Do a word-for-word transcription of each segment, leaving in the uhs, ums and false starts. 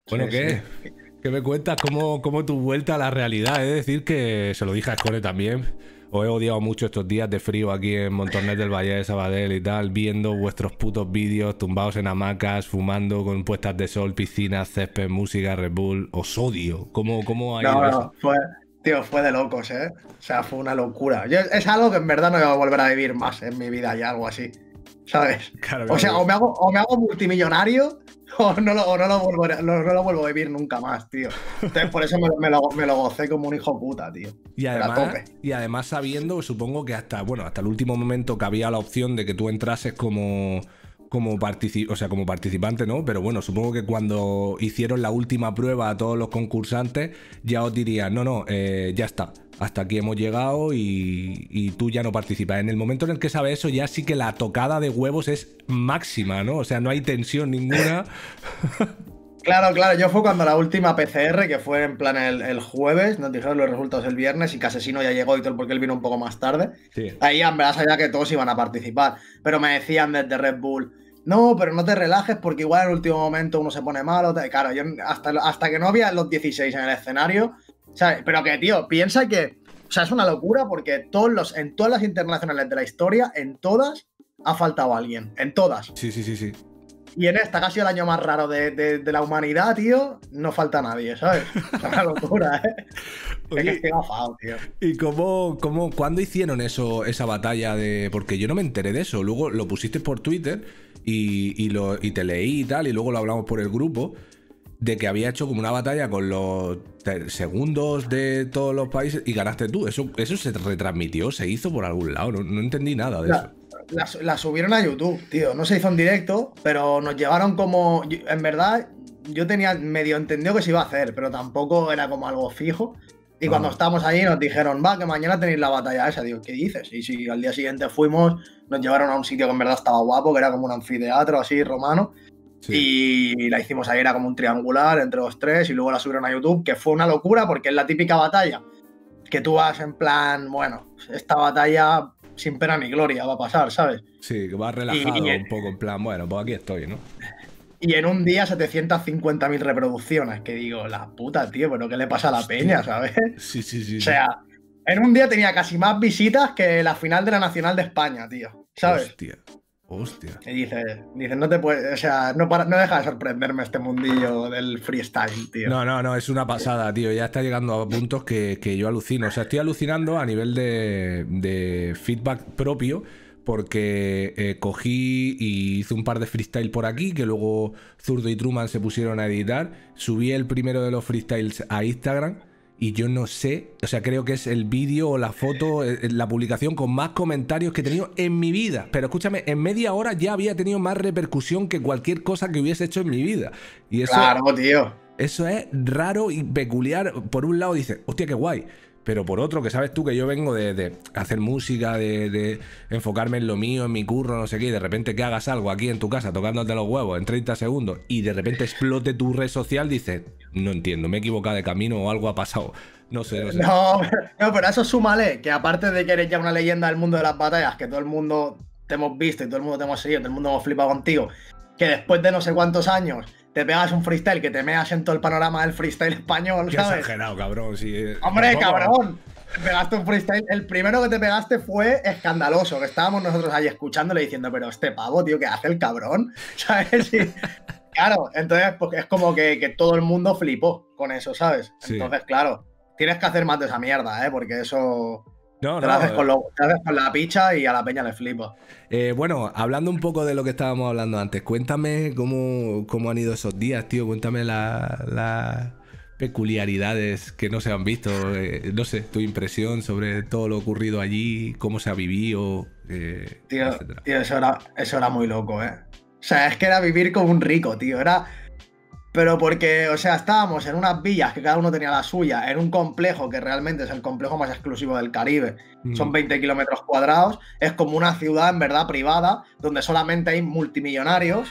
Bueno, Sí, ¿qué? sí. ¿Qué me cuentas? ¿Cómo, cómo tu vuelta a la realidad? Es decir, que se lo dije a Score también. Os he odiado mucho estos días de frío aquí en Montornès del Valle de Sabadell y tal, viendo vuestros putos vídeos tumbados en hamacas, fumando con puestas de sol, piscinas, césped, música, Red Bull. Os odio. ¿Cómo, cómo ha ido No, eso? no, fue, tío, fue de locos, ¿eh? O sea, fue una locura. Yo- es algo que en verdad no voy a volver a vivir más en mi vida ya, algo así, ¿sabes? Claro, O claro. sea, o me hago, o me hago multimillonario o no lo, o no lo vuelvo, a- no, no lo vuelvo a vivir nunca más, tío. Entonces, por eso me, lo- me lo, me lo gocé como un hijo puta, tío. Y Pero a además, tope. y además sabiendo, supongo que hasta, bueno, hasta el último momento que había la opción de que tú entrases como, como, partici- o sea, como participante, ¿no? Pero bueno, supongo que cuando hicieron la última prueba a todos los concursantes, ya os dirían, no, no, eh, ya está, hasta aquí hemos llegado y, y tú ya no participas. En el momento en el que sabes eso, ya sí que la tocada de huevos es máxima, ¿no? O sea, no hay tensión ninguna. Claro, claro, yo fue cuando la última P C R, que fue en plan el, el jueves, nos dijeron los resultados el viernes y que Asesino ya llegó y todo porque él vino un poco más tarde. Sí. Ahí en verdad sabía que todos iban a participar, pero me decían desde Red Bull, no, pero no te relajes porque igual en el último momento uno se pone malo. Te... Claro, yo hasta, hasta que no había los dieciséis en el escenario, ¿sabes? Pero que, tío, piensa que, o sea, es una locura porque todos los, en todas las internacionales de la historia, en todas, ha faltado alguien, en todas. Sí, sí, sí, sí. Y en esta, casi el año más raro de, de, de la humanidad, tío, no falta nadie, ¿sabes? Es una locura, ¿eh? Oye, es que estoy gafado, tío. ¿y cómo, cómo, cuándo hicieron eso, esa batalla de...? Porque yo no me enteré de eso. Luego lo pusiste por Twitter y, y, lo, y te leí y tal, y luego lo hablamos por el grupo, de que había hecho como una batalla con los segundos de todos los países y ganaste tú. Eso, eso se retransmitió, se hizo por algún lado. No, no entendí nada de La, eso. la, la subieron a YouTube, tío. No se hizo en directo, pero nos llevaron como... En verdad, yo tenía medio entendido que se iba a hacer, pero tampoco era como algo fijo. Y cuando Ah. estábamos allí nos dijeron, va, que mañana tenéis la batalla esa. Digo, ¿qué dices? Y sí, al día siguiente fuimos, nos llevaron a un sitio que en verdad estaba guapo, que era como un anfiteatro así, romano. Sí. Y la hicimos ahí, era como un triangular entre los tres, y luego la subieron a YouTube, que fue una locura porque es la típica batalla que tú vas en plan, bueno, esta batalla sin pena ni gloria va a pasar, ¿sabes? Sí, que vas relajado Y, y, un poco, en plan, bueno, pues aquí estoy, ¿no? Y en un día setecientas cincuenta mil reproducciones, que digo, la puta, tío, pero ¿qué le pasa a la Hostia. peña, ¿sabes? Sí, sí, sí. O sea, en un día tenía casi más visitas que la final de la Nacional de España, tío, ¿sabes? Hostia, hostia. Y dices, dices, no te puedes, o sea, no, para, no deja de sorprenderme este mundillo del freestyle, tío. No, no, no, es una pasada, tío. Ya está llegando a puntos que, que yo alucino. O sea, estoy alucinando a nivel de, de feedback propio, porque eh, cogí y hice un par de freestyle por aquí, que luego Zurdo y Truman se pusieron a editar. Subí el primero de los freestyles a Instagram y yo no sé, o sea, creo que es el vídeo o la foto, eh, la publicación con más comentarios que he tenido en mi vida. Pero escúchame, en media hora ya había tenido más repercusión que cualquier cosa que hubiese hecho en mi vida. Y eso, Claro, tío. eso es raro y peculiar. Por un lado dices, hostia, qué guay. Pero por otro, que sabes tú que yo vengo de, de hacer música, de, de enfocarme en lo mío, en mi curro, no sé qué, y de repente que hagas algo aquí en tu casa tocándote los huevos en treinta segundos y de repente explote tu red social, dices, no entiendo, me he equivocado de camino o algo ha pasado. No sé, no sé. No, no, pero a eso súmale, que aparte de que eres ya una leyenda del mundo de las batallas, que todo el mundo te hemos visto y todo el mundo te hemos seguido, todo el mundo hemos flipado contigo, que después de no sé cuántos años te pegas un freestyle, que te meas en todo el panorama del freestyle español, Qué ¿sabes? exagerado, cabrón. Sí, ¡Hombre, tampoco... cabrón! Te pegaste un freestyle. El primero que te pegaste fue escandaloso, que estábamos nosotros ahí escuchándole diciendo, pero este pavo, tío, ¿qué hace el cabrón? ¿Sabes? Y, claro, entonces pues, es como que, que todo el mundo flipó con eso, ¿sabes? Sí. Entonces, claro, tienes que hacer más de esa mierda, ¿eh? Porque eso... No, te, no, lo haces con lo, te lo haces con la picha y a la peña le flipa. Eh, bueno, hablando un poco de lo que estábamos hablando antes, cuéntame cómo, cómo han ido esos días, tío. Cuéntame las la peculiaridades que no se han visto. Eh, no sé, tu impresión sobre todo lo ocurrido allí, cómo se ha vivido, eh, Tío, etcétera. tío eso, era, eso era muy loco, ¿eh? O sea, es que era vivir como un rico, tío. Era... Pero porque, o sea, estábamos en unas villas que cada uno tenía la suya, en un complejo que realmente es el complejo más exclusivo del Caribe. Mm. Son veinte kilómetros cuadrados. Es como una ciudad, en verdad, privada, donde solamente hay multimillonarios.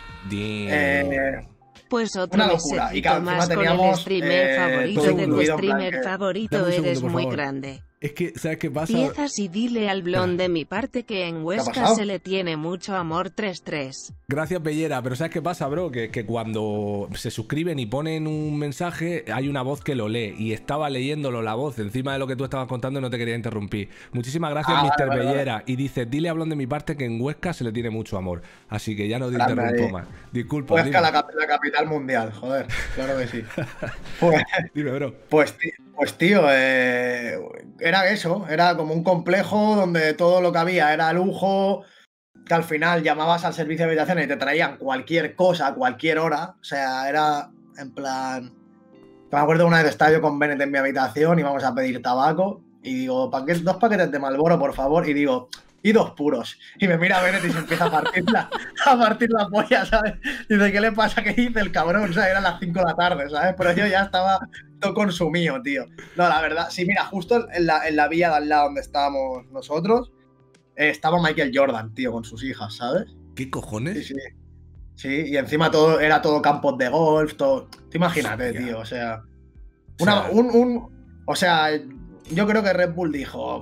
Eh, pues otro una locura. Y claro, más teníamos, con el streamer eh, favorito de tu streamer favorito, eres muy favor. grande. Es que, ¿sabes qué pasa? Piezas y dile al blon de mi parte que en Huesca se le tiene mucho amor tres tres. Gracias, Bellera, pero ¿sabes qué pasa, bro? Que, que cuando se suscriben y ponen un mensaje, hay una voz que lo lee, y estaba leyéndolo la voz encima de lo que tú estabas contando y no te quería interrumpir. Muchísimas gracias, ah, mister Vale, Bellera. Vale. Y dice, dile a blon de mi parte que en Huesca se le tiene mucho amor. Así que ya no te Grande interrumpo ahí. más. Disculpa. Huesca, la, cap la capital mundial, joder, claro que sí. Pues, dime, bro. Pues, pues tío, eh, era eso, era como un complejo donde todo lo que había era lujo, que al final llamabas al servicio de habitaciones y te traían cualquier cosa a cualquier hora. O sea, era en plan... Me acuerdo una vez estaba yo con Bennett en mi habitación y vamos a pedir tabaco y digo, paquet, dos paquetes de Marlboro, por favor, y digo, y dos puros. Y me mira Bennett y se empieza a partir la, a partir la polla, ¿sabes? Y dice, ¿qué le pasa? ¿Qué dice el cabrón? O sea, eran las cinco de la tarde, ¿sabes? Pero yo ya estaba todo consumido, tío. No, la verdad, sí, mira, justo en la, en la villa de al lado donde estábamos nosotros, eh, estaba Michael Jordan, tío, con sus hijas, ¿sabes? ¿Qué cojones? Sí, sí. Sí, y encima todo era todo campos de golf, todo... Tú imagínate, Hostia. tío, o sea... Una, o sea... Un, un, o sea, yo creo que Red Bull dijo,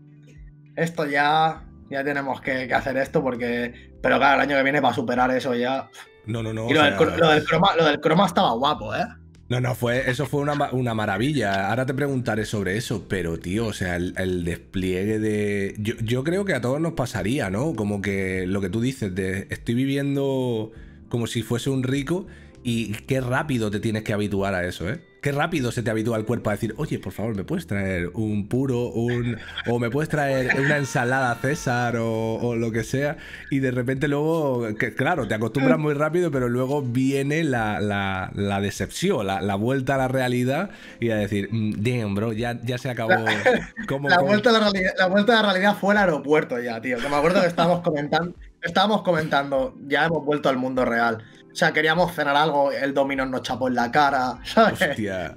esto ya... Ya tenemos que, que hacer esto porque... Pero claro, el año que viene para superar eso ya... No, no, no. Y lo, o sea... del, lo, del croma, lo del croma estaba guapo, ¿eh? No, no, fue, eso fue una, una maravilla. Ahora te preguntaré sobre eso, pero tío, o sea, el, el despliegue de... Yo, yo creo que a todos nos pasaría, ¿no? Como que lo que tú dices, de estoy viviendo como si fuese un rico y qué rápido te tienes que habituar a eso, ¿eh? Qué rápido se te habitúa el cuerpo a decir, oye, por favor, ¿me puedes traer un puro, un o me puedes traer una ensalada César o, o lo que sea? Y de repente luego, que, claro, te acostumbras muy rápido, pero luego viene la, la, la decepción, la, la vuelta a la realidad y a decir, damn, bro, ya, ya se acabó. ¿Cómo, la, cómo? Vuelta a la, realidad, la vuelta a la realidad fue el aeropuerto ya, tío. Que me acuerdo que estábamos comentando, estábamos comentando, ya hemos vuelto al mundo real. O sea, queríamos cenar algo, el Domino's nos chapó en la cara, ¿sabes? Hostia.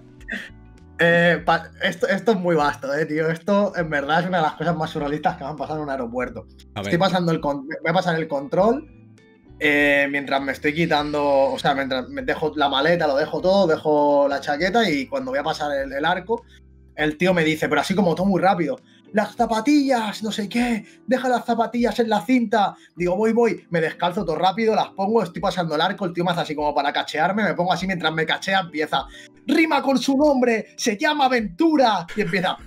Eh, esto, esto es muy vasto, eh, tío. Esto, en verdad, es una de las cosas más surrealistas que me han pasado en un aeropuerto. Estoy pasando el... Voy a pasar el control eh, mientras me estoy quitando... O sea, mientras me dejo la maleta, lo dejo todo, dejo la chaqueta y cuando voy a pasar el, el arco, el tío me dice, pero así como todo muy rápido, las zapatillas, no sé qué, deja las zapatillas en la cinta. Digo, voy, voy, me descalzo todo rápido, las pongo, estoy pasando el arco, el tío me hace así como para cachearme, me pongo así mientras me cachea, empieza, rima con su nombre, se llama Aventura, y empieza,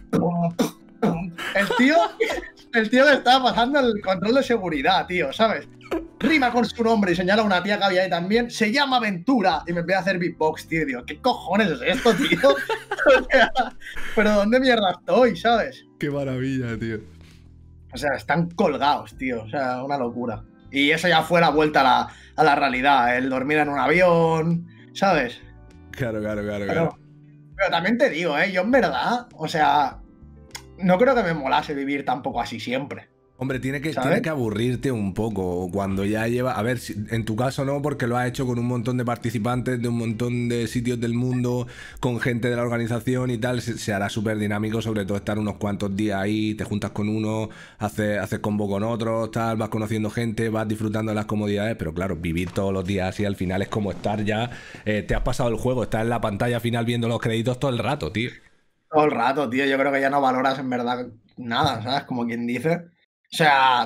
el tío, el tío le estaba pasando el control de seguridad, tío, ¿sabes? Rima con su nombre y señala a una tía que había ahí también, se llama Aventura, y me empieza a hacer beatbox, tío, digo, ¿qué cojones es esto, tío? O sea, pero ¿dónde mierda estoy, sabes? Qué maravilla, tío. O sea, están colgados, tío, o sea, una locura. Y eso ya fue la vuelta a la, a la realidad, el dormir en un avión, ¿sabes? Claro, claro, claro, pero, claro. Pero también te digo, ¿eh? Yo en verdad, o sea, no creo que me molase vivir tampoco así siempre. Hombre, tiene que, tiene que aburrirte un poco cuando ya lleva... A ver, en tu caso no, porque lo has hecho con un montón de participantes de un montón de sitios del mundo, con gente de la organización y tal, se, se hará súper dinámico, sobre todo estar unos cuantos días ahí, te juntas con uno, haces, haces combo con otros, tal, vas conociendo gente, vas disfrutando de las comodidades, pero claro, vivir todos los días así al final es como estar ya... Eh, te has pasado el juego, estás en la pantalla final viendo los créditos todo el rato, tío. Todo el rato, tío, yo creo que ya no valoras en verdad nada, ¿sabes? Como quien dice... O sea,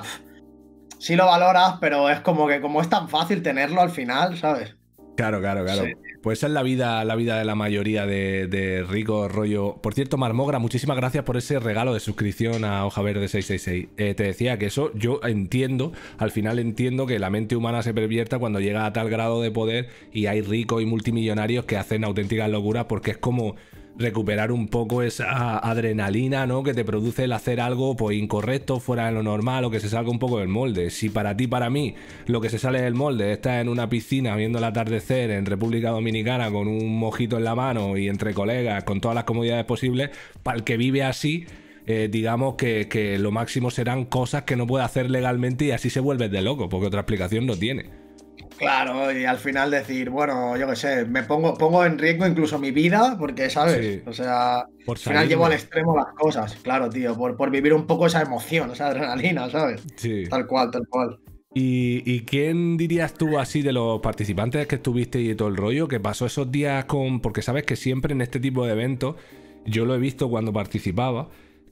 sí lo valoras, pero es como que como es tan fácil tenerlo al final, ¿sabes? Claro, claro, claro. Sí. Pues esa es la vida, la vida de la mayoría de, de ricos, rollo. Por cierto, Marmogra, muchísimas gracias por ese regalo de suscripción a Hoja Verde seiscientos sesenta y seis. Eh, te decía que eso yo entiendo, al final entiendo que la mente humana se pervierta cuando llega a tal grado de poder y hay ricos y multimillonarios que hacen auténticas locuras porque es como... recuperar un poco esa adrenalina, ¿no? Que te produce el hacer algo pues incorrecto, fuera de lo normal o que se salga un poco del molde. Si para ti, para mí, lo que se sale del molde es estar en una piscina viendo el atardecer en República Dominicana con un mojito en la mano y entre colegas, con todas las comodidades posibles, para el que vive así, eh, digamos que, que lo máximo serán cosas que no puede hacer legalmente y así se vuelve de loco, porque otra explicación no tiene. Claro, y al final decir, bueno, yo qué sé, me pongo, pongo en riesgo incluso mi vida, porque, ¿sabes? Sí. O sea, al final llevo al extremo las cosas, claro, tío, por, por vivir un poco esa emoción, esa adrenalina, ¿sabes? Sí. Tal cual, tal cual. ¿Y, ¿Y quién dirías tú así de los participantes que estuviste y todo el rollo, que pasó esos días con...? Porque sabes que siempre en este tipo de eventos, yo lo he visto cuando participaba,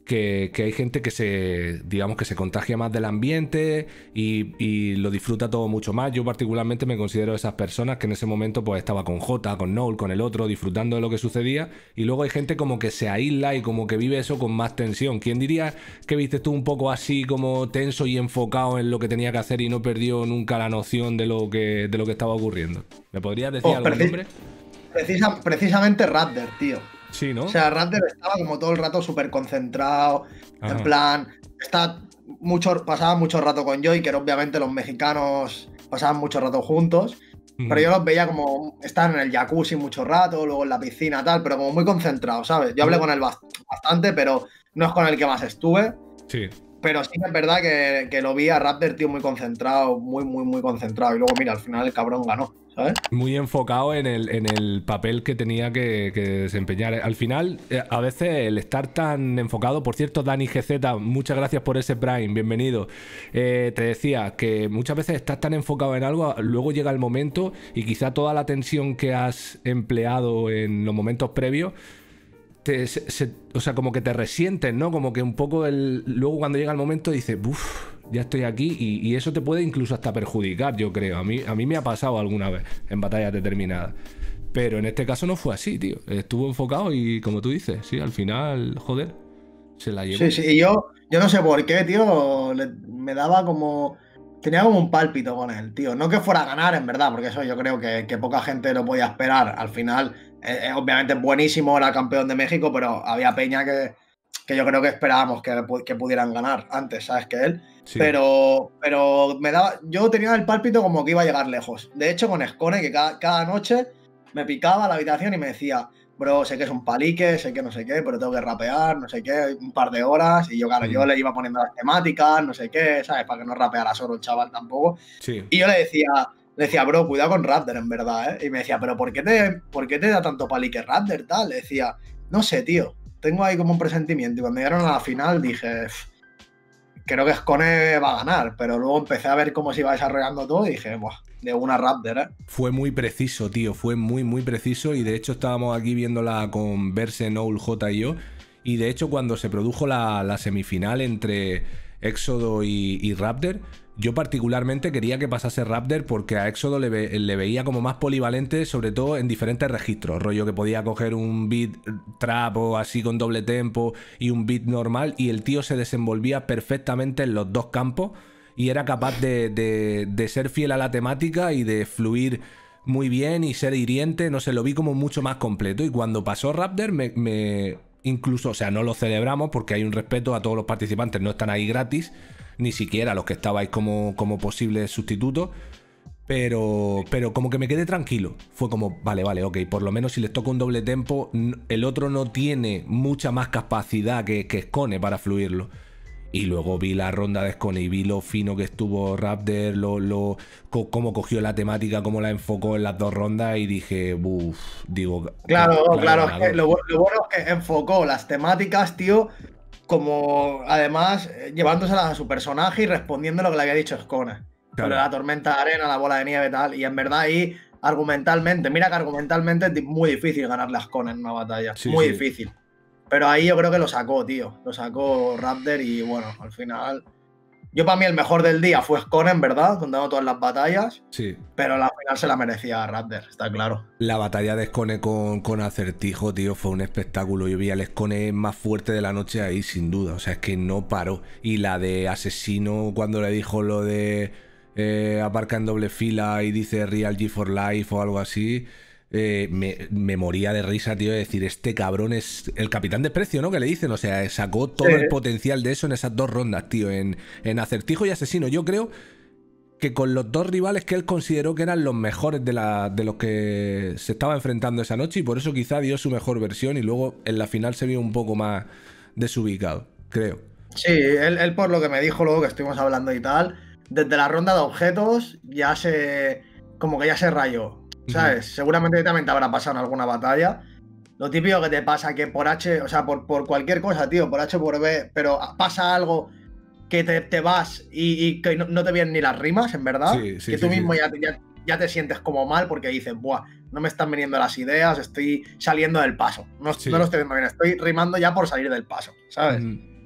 que, que hay gente que se, digamos, que se contagia más del ambiente y, y lo disfruta todo mucho más. Yo particularmente me considero de esas personas que en ese momento pues estaba con Jota, con Noel, con el otro, disfrutando de lo que sucedía, y luego hay gente como que se aísla y como que vive eso con más tensión. ¿Quién diría que viste tú un poco así como tenso y enfocado en lo que tenía que hacer y no perdió nunca la noción de lo que, de lo que estaba ocurriendo? ¿Me podrías decir oh, algún nombre? Precisa, precisamente Raptor, tío. Sí, ¿no? O sea, Raptor estaba como todo el rato súper concentrado, Ajá. en plan, está mucho, pasaba mucho rato con Joy, que obviamente los mexicanos pasaban mucho rato juntos, uh-huh. pero yo los veía como, estaban en el jacuzzi mucho rato, luego en la piscina, tal, pero como muy concentrados, ¿sabes? Yo hablé uh-huh. con él bastante, pero no es con el que más estuve. Sí. Pero sí que es verdad que, que lo vi a Raptor, tío, muy concentrado, muy, muy, muy concentrado. Y luego, mira, al final el cabrón ganó, ¿sabes? Muy enfocado en el, en el papel que tenía que, que desempeñar. Al final, a veces el estar tan enfocado... Por cierto, Dani G Z, muchas gracias por ese Prime, bienvenido. Eh, te decía que muchas veces estás tan enfocado en algo, luego llega el momento y quizá toda la tensión que has empleado en los momentos previos... Te, se, se, o sea, como que te resientes, ¿no? Como que un poco el... Luego cuando llega el momento dices, uff, ya estoy aquí y, y eso te puede incluso hasta perjudicar, yo creo. A mí, a mí me ha pasado alguna vez en batallas determinadas. Pero en este caso no fue así, tío. Estuvo enfocado y como tú dices, sí, al final, joder, se la llevó. Sí, sí, y yo, yo no sé por qué, tío, le, me daba como... Tenía como un pálpito con él, tío. No que fuera a ganar, en verdad, porque eso yo creo que, que poca gente lo podía esperar. Al final, eh, obviamente es buenísimo, era campeón de México, pero había peña que, que yo creo que esperábamos que, que pudieran ganar antes, ¿sabes? Que él. Sí. Pero, pero me daba, yo tenía el pálpito como que iba a llegar lejos. De hecho, con Skone, que cada, cada noche me picaba a la habitación y me decía, bro, sé que es un palique, sé que no sé qué, pero tengo que rapear, no sé qué, un par de horas. Y yo, claro, mm. yo le iba poniendo las temáticas, no sé qué, ¿sabes? Para que no rapeara solo el chaval tampoco. Sí. Y yo le decía, le decía, bro, cuidado con Raptor, en verdad, ¿eh? Y me decía, pero ¿por qué te, ¿por qué te da tanto palique Raptor, tal? Le decía, no sé, tío, tengo ahí como un presentimiento. Y cuando llegaron a la final dije, creo que Skone va a ganar. Pero luego empecé a ver cómo se iba desarrollando todo y dije, buah, de una Raptor, ¿eh? Fue muy preciso, tío, fue muy, muy preciso. Y de hecho estábamos aquí viéndola con Verse, Noel, J y yo. Y de hecho cuando se produjo la, la semifinal entre Éxodo y, y Raptor, yo particularmente quería que pasase Raptor porque a Éxodo le, ve, le veía como más polivalente, sobre todo en diferentes registros. Rollo que podía coger un beat trap o así con doble tempo y un beat normal, y el tío se desenvolvía perfectamente en los dos campos y era capaz de, de, de ser fiel a la temática y de fluir muy bien y ser hiriente. No sé, lo vi como mucho más completo. Y cuando pasó Raptor me... me incluso, o sea, no lo celebramos porque hay un respeto a todos los participantes, no están ahí gratis, ni siquiera los que estabais como, como posibles sustitutos, pero, pero como que me quedé tranquilo. Fue como, vale, vale, ok, por lo menos si les toca un doble tempo, el otro no tiene mucha más capacidad que, que Skone para fluirlo. Y luego vi la ronda de Skone y vi lo fino que estuvo Raptor, lo, lo, co cómo cogió la temática, cómo la enfocó en las dos rondas, y dije, uff, digo... Claro, claro, claro, es que lo, lo bueno es que enfocó las temáticas, tío, como además llevándoselas a su personaje y respondiendo lo que le había dicho Skone. Claro. La tormenta de arena, la bola de nieve y tal, y en verdad ahí, argumentalmente, mira que argumentalmente es muy difícil ganarle a Skone en una batalla, sí, muy sí. difícil. Pero ahí yo creo que lo sacó, tío. Lo sacó Raptor y bueno, al final... Yo para mí el mejor del día fue Skone, en verdad, contando todas las batallas. Sí. Pero la final se la merecía Raptor, está claro. La batalla de Skone con, con Acertijo, tío, fue un espectáculo. Yo vi al Skone más fuerte de la noche ahí, sin duda. O sea, es que no paró. Y la de Asesino, cuando le dijo lo de eh, aparca en doble fila y dice Real G for Life o algo así... Eh, me, me moría de risa, tío, de decir, este cabrón es el capitán desprecio, ¿no? Que le dicen, o sea, sacó todo sí. el potencial de eso en esas dos rondas, tío, en, en Acertijo y Asesino. Yo creo que con los dos rivales que él consideró que eran los mejores de, la, de los que se estaba enfrentando esa noche, y por eso quizá dio su mejor versión y luego en la final se vio un poco más desubicado, creo. Sí, él, él por lo que me dijo luego que estuvimos hablando y tal, desde la ronda de objetos ya se... como que ya se rayó. ¿Sabes? Uh-huh. Seguramente también te habrá pasado en alguna batalla. Lo típico que te pasa que por H, o sea, por, por cualquier cosa, tío, por H o por B, pero pasa algo que te, te vas y, y que no, no te vienen ni las rimas, en verdad. Sí, sí, que tú sí, mismo sí. Ya, ya, ya te sientes como mal porque dices, buah, no me están viniendo las ideas, estoy saliendo del paso. No, sí. no lo estoy viendo bien, estoy rimando ya por salir del paso, ¿sabes? Uh-huh.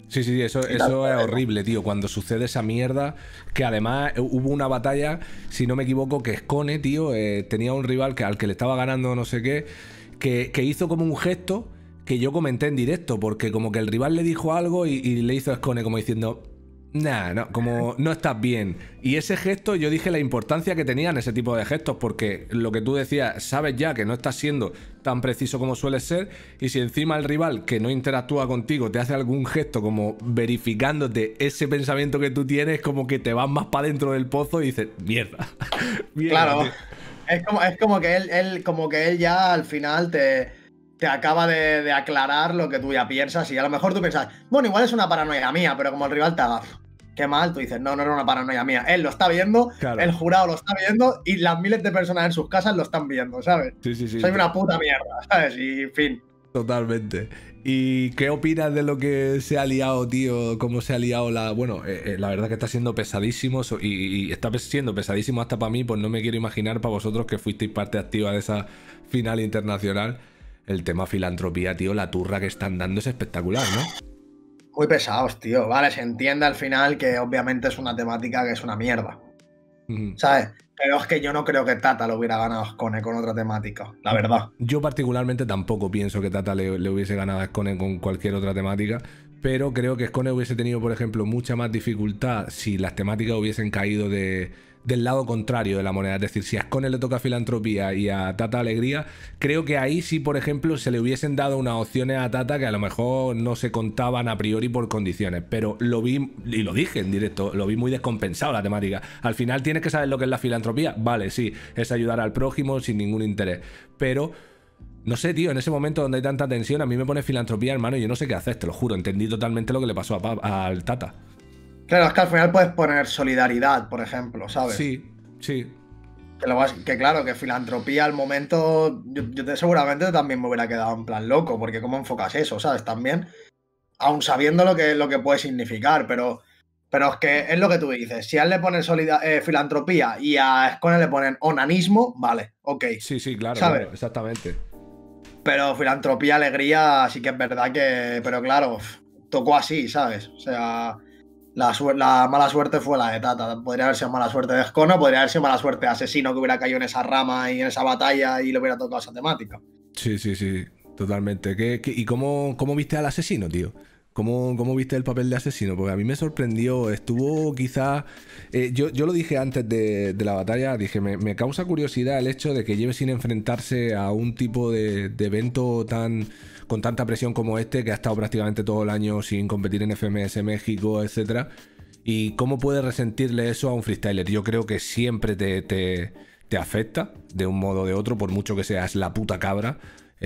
Sí, sí, eso, eso es horrible, tío, cuando sucede esa mierda, que además hubo una batalla, si no me equivoco, que Skone, tío, eh, tenía un rival que, al que le estaba ganando no sé qué, que, que hizo como un gesto que yo comenté en directo, porque como que el rival le dijo algo y, y le hizo a Skone como diciendo... Nah, no, como no estás bien. Y ese gesto, yo dije la importancia que tenían ese tipo de gestos, porque lo que tú decías, sabes ya que no estás siendo tan preciso como sueles ser, y si encima el rival que no interactúa contigo te hace algún gesto como verificándote ese pensamiento que tú tienes, como que te vas más para dentro del pozo y dices, mierda. mierda claro, es como, es como que él, él, como que él ya al final te... te acaba de, de aclarar lo que tú ya piensas y a lo mejor tú piensas, bueno, igual es una paranoia mía, pero como el rival te haga, qué mal, tú dices, no, no era una paranoia mía. Él lo está viendo, claro. El jurado lo está viendo y las miles de personas en sus casas lo están viendo, ¿sabes? Sí, sí, sí. Soy una puta mierda, ¿sabes? Y fin. Totalmente. ¿Y qué opinas de lo que se ha liado, tío? ¿Cómo se ha liado la...? Bueno, eh, eh, la verdad que está siendo pesadísimo y, y está siendo pesadísimo hasta para mí, pues no me quiero imaginar para vosotros que fuisteis parte activa de esa final internacional. El tema filantropía, tío, la turra que están dando es espectacular, ¿no? Muy pesados, tío. Vale, se entiende al final que obviamente es una temática que es una mierda. Uh-huh. ¿Sabes? Pero es que yo no creo que Tata lo hubiera ganado a Skone con otra temática, la verdad. Yo particularmente tampoco pienso que Tata le, le hubiese ganado a Skone con cualquier otra temática, pero creo que Skone hubiese tenido, por ejemplo, mucha más dificultad si las temáticas hubiesen caído de... del lado contrario de la moneda, es decir, si a Skone le toca filantropía y a Tata alegría, creo que ahí sí, por ejemplo, se le hubiesen dado unas opciones a Tata que a lo mejor no se contaban a priori por condiciones, pero lo vi, y lo dije en directo, lo vi muy descompensado la temática. Al final tienes que saber lo que es la filantropía, vale, sí, es ayudar al prójimo sin ningún interés, pero... No sé, tío, en ese momento donde hay tanta tensión, a mí me pone filantropía, hermano, y yo no sé qué hacer, te lo juro, entendí totalmente lo que le pasó a, al Tata. Claro, es que al final puedes poner solidaridad, por ejemplo, ¿sabes? Sí, sí. Que, lo vas, que claro, que filantropía al momento, yo, yo te, seguramente también me hubiera quedado en plan loco, porque cómo enfocas eso, ¿sabes? También, aun sabiendo lo que, lo que puede significar, pero, pero es que es lo que tú dices, si a él le ponen eh, filantropía y a Skone le ponen onanismo, vale, ok. Sí, sí, claro, ¿sabes? Claro, exactamente. Pero filantropía, alegría, sí que es verdad que, pero claro, tocó así, ¿sabes? O sea... La, la mala suerte fue la de Tata. Podría haber sido mala suerte de Skone, podría haber sido mala suerte de Asesino que hubiera caído en esa rama y en esa batalla y le hubiera tocado esa temática. Sí, sí, sí, totalmente. ¿Qué, qué, ¿Y cómo, cómo viste al Asesino, tío? ¿Cómo, ¿Cómo viste el papel de Asesino? Porque a mí me sorprendió, estuvo quizás... Eh, yo, yo lo dije antes de, de la batalla, dije, me, me causa curiosidad el hecho de que lleve sin enfrentarse a un tipo de, de evento tan... con tanta presión como este, que ha estado prácticamente todo el año sin competir en F M S México, etcétera. Y cómo puede resentirle eso a un freestyler. Yo creo que siempre te, te, te afecta de un modo o de otro, por mucho que seas la puta cabra.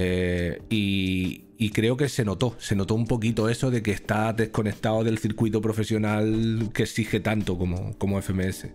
Eh, y, y creo que se notó, se notó un poquito eso de que está desconectado del circuito profesional que exige tanto como, como F M S.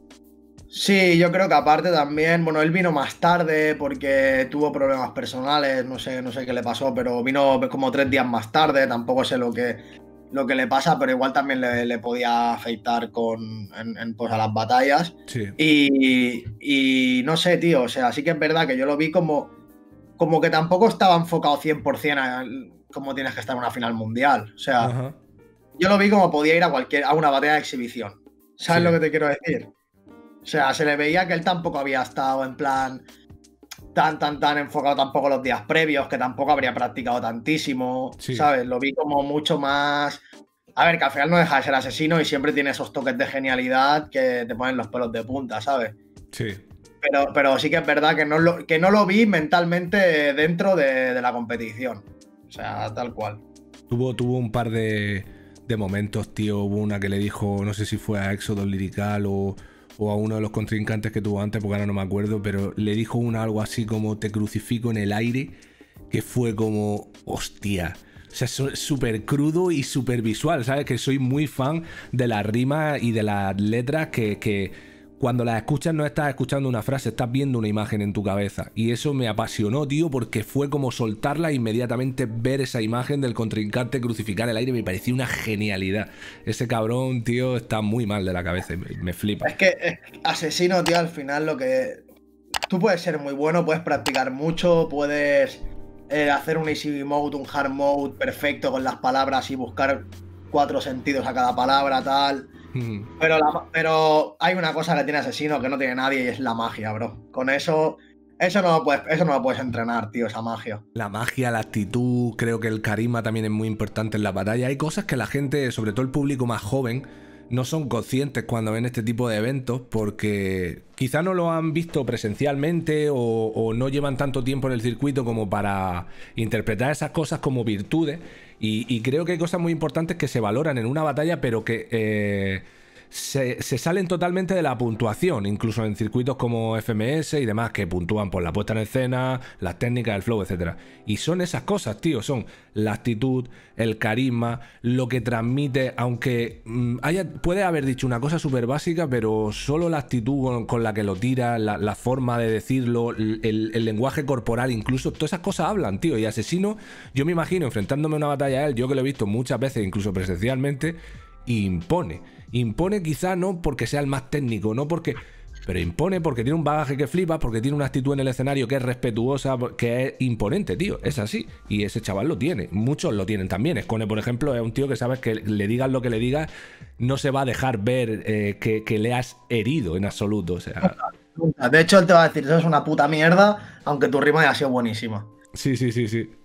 Sí, yo creo que aparte también, bueno, él vino más tarde porque tuvo problemas personales, no sé, no sé qué le pasó, pero vino como tres días más tarde, tampoco sé lo que, lo que le pasa, pero igual también le, le podía afectar con, en, en, pues a las batallas. Sí. Y, y no sé, tío, o sea, sí que es verdad que yo lo vi como, como que tampoco estaba enfocado cien por cien a cómo tienes que estar en una final mundial. O sea, uh-huh. Yo lo vi como podía ir a cualquier, a una batalla de exhibición. ¿Sabes sí. lo que te quiero decir? O sea, se le veía que él tampoco había estado en plan tan, tan, tan enfocado tampoco los días previos, que tampoco habría practicado tantísimo, sí. ¿sabes? Lo vi como mucho más... A ver, que al final no deja de ser Asesino y siempre tiene esos toques de genialidad que te ponen los pelos de punta, ¿sabes? Sí. Pero, pero sí que es verdad que no lo, que no lo vi mentalmente dentro de, de la competición. O sea, tal cual. Tuvo, tuvo un par de, de momentos, tío. Hubo una que le dijo, no sé si fue a Éxodo Lirical o... o a uno de los contrincantes que tuvo antes, porque ahora no me acuerdo, pero le dijo una algo así como te crucifico en el aire, que fue como, hostia. O sea, es súper crudo y súper visual, ¿sabes? Que soy muy fan de las rimas y de las letras que, que cuando las escuchas no estás escuchando una frase, estás viendo una imagen en tu cabeza. Y eso me apasionó, tío, porque fue como soltarla e inmediatamente ver esa imagen del contrincante crucificar el aire. Me pareció una genialidad. Ese cabrón, tío, está muy mal de la cabeza. Me, me flipa. Es que es Asesino, tío, al final lo que... Tú puedes ser muy bueno, puedes practicar mucho, puedes eh, hacer un easy mode, un hard mode perfecto con las palabras y buscar cuatro sentidos a cada palabra, tal. Pero, la, pero hay una cosa que tiene Asesino que no tiene nadie y es la magia, bro. Con eso, eso no lo puedes, eso no lo puedes entrenar, tío, esa magia. La magia, la actitud, creo que el carisma también es muy importante en la batalla. Hay cosas que la gente, sobre todo el público más joven, no son conscientes cuando ven este tipo de eventos porque quizá no lo han visto presencialmente o, o no llevan tanto tiempo en el circuito como para interpretar esas cosas como virtudes. Y, y creo que hay cosas muy importantes que se valoran en una batalla, pero que eh, se, se salen totalmente de la puntuación, incluso en circuitos como F M S y demás, que puntúan por la puesta en escena, las técnicas, el flow, etcétera. Y son esas cosas, tío, son la actitud, el carisma, lo que transmite, aunque mmm, haya, puede haber dicho una cosa súper básica, pero solo la actitud con, con la que lo tira, la, la forma de decirlo, el, el lenguaje corporal, incluso, todas esas cosas hablan, tío. Y Asesino, yo me imagino enfrentándome a una batalla a él, yo que lo he visto muchas veces, incluso presencialmente, impone. Impone quizá no porque sea el más técnico, no porque... Pero impone porque tiene un bagaje que flipa, porque tiene una actitud en el escenario que es respetuosa, que es imponente, tío. Es así. Y ese chaval lo tiene. Muchos lo tienen también. Skone, por ejemplo, es un tío que sabes que le digas lo que le digas, no se va a dejar ver eh, que, que le has herido en absoluto. O sea... De hecho, él te va a decir, eso es una puta mierda, aunque tu rima haya sido buenísima. Sí, sí, sí, sí.